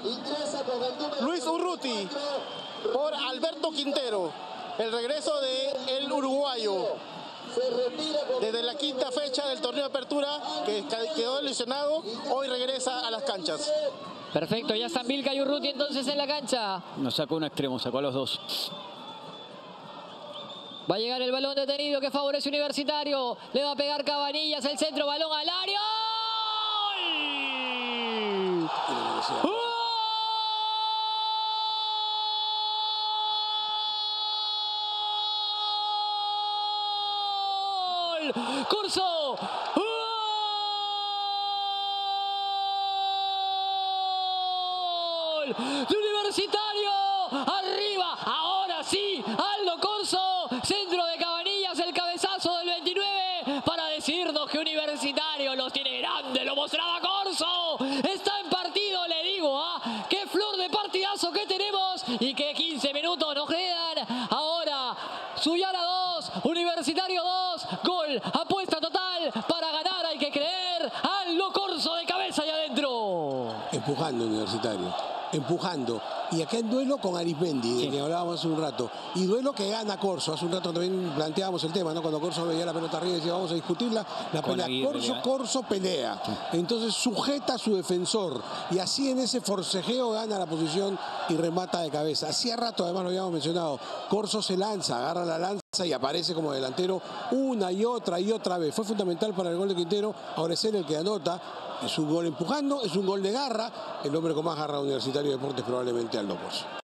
Luis Urruti por Alberto Quintero. El regreso del uruguayo desde la quinta fecha del torneo de apertura, que quedó lesionado, hoy regresa a las canchas. Perfecto, ya están Vilca y Urruti entonces en la cancha. Nos sacó un extremo, sacó a los dos. Va a llegar el balón detenido que favorece Universitario. Le va a pegar Cabanillas, el centro, balón al área. ¡Gol! Corso. ¡Gol! De Universitario. Arriba. Ahora sí. Aldo Corso. Centro de Cabanillas. El cabezazo del 29 para decirnos que Universitario los tiene grande. Lo mostraba Corso. Está en partido, le digo. Qué flor de partidazo que tenemos. Y que 15 minutos nos quedan. Ahora Sullana 2. Universitario 2. Gol. Apuesta total para ganar. Hay que creer. Aldo Corso de cabeza y adentro. Empujando Universitario. Empujando. Y acá en duelo con Arismendi, de que hablábamos hace un rato. Y duelo que gana Corso. Hace un rato también planteábamos el tema, ¿no? Cuando Corso veía la pelota arriba y decía, vamos a discutirla. La pelea Corso pelea. Entonces sujeta a su defensor. Y así en ese forcejeo gana la posición y remata de cabeza. Hacía rato, además lo habíamos mencionado, Corso se lanza, agarra la lanza y aparece como delantero una y otra vez. Fue fundamental para el gol de Quintero. Ahora es él el que anota. Es un gol empujando, es un gol de garra. El hombre con más garra Universitario de Deportes probablemente Aldo Corso.